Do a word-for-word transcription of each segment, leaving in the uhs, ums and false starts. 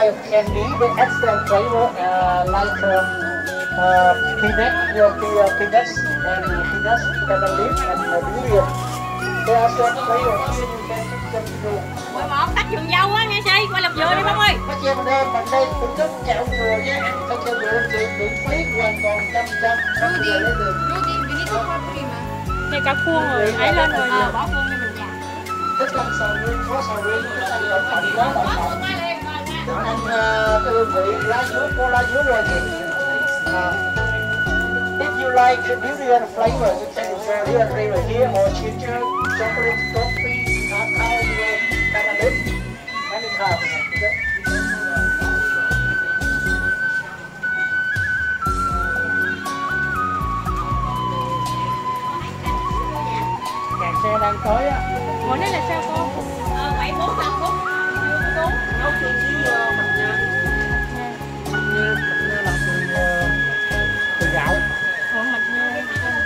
of candy with excellent flavor, uh, like uh, uh, peanut, you know, uh, peanuts and peanuts, banana leaf, and uh, durian. There are some flavors here you can pick them to. Quay một tách vườn dâu á nghe chị, quay làm dừa đi bông ơi. Các em đây, mình đây cũng rất kẹo dừa nhé, ăn các kẹo dừa chị miễn phí hoàn toàn trăm trăm. Rudy, Rudy, we need to pour cream. Này cả khuôn rồi, ấy lên rồi. Ờ, bỏ khuôn cho mình chà. Thích ăn sầu riêng, có sầu riêng, thích ăn đậu phộng có đậu phộng. Thích ăn uh, cái hương vị lá dứa, có lá dứa rồi chị. Uh, if you like the durian flavor, you can enjoy durian flavor here or ginger, chocolate, coffee, cacao, banana leaf, many kinds. Xe đang tới á. Ủa này là sao cô? Ờ, bảy bốn năm phút. Đúng. Nấu chung với uh, mạch nha. Mạch nha, mạch nha làm từ uh, từ gạo. Ủa mạch nha.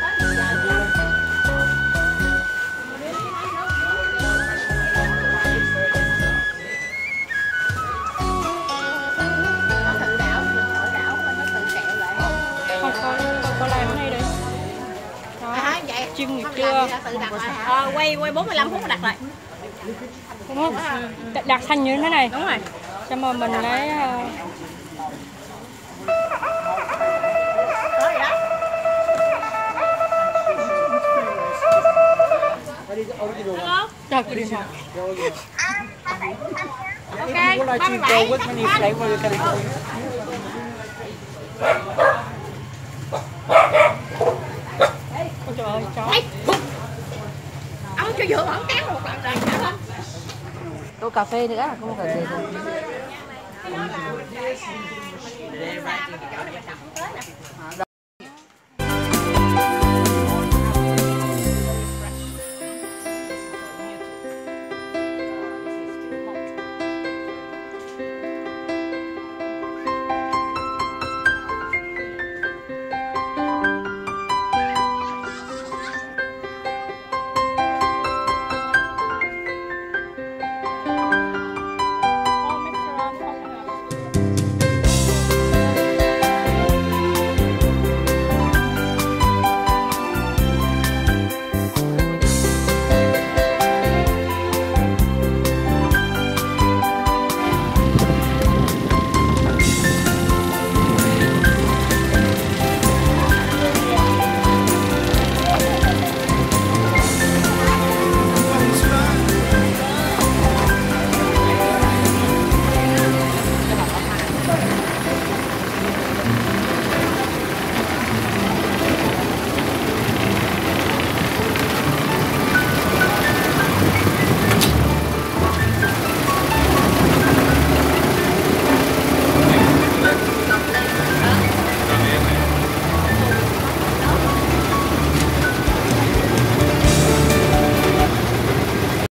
Nó tự đảo, tự đảo mà nó tự kẹo lại. Không coi, coi làm cái này đi. Đó. À, vậy. Chuyên nghiệp Không chưa? làm gì tự đặt lại hả? Ờ, quay quay bốn mươi lăm phút đặt lại. Đúng không? Đặt thành như thế này. Đúng rồi. Xong rồi mình lấy uh... Có gì đó. Hello. Trời cái điện thoại. Ok, ba mươi bảy. With many flavor you can enjoy. Ôi trời ơi, chó. Ông cho vừa bỏng cán một lần rồi hả không? Tô cà phê nữa, không có cà phê thôi.